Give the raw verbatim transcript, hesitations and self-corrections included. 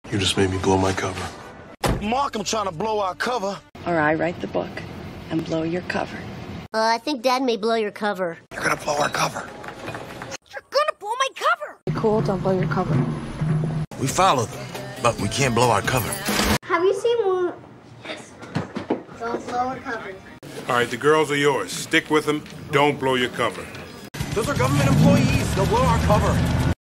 You just made me blow my cover. Mark, I'm trying to blow our cover. Or I write the book and blow your cover. Uh, I think Dad may blow your cover. You're gonna blow our cover. You're gonna blow my cover! Cool, don't blow your cover. We follow them, but we can't blow our cover. Have you seen one? Yes. Don't blow our cover. All right, the girls are yours. Stick with them. Don't blow your cover. Those are government employees. They'll blow our cover.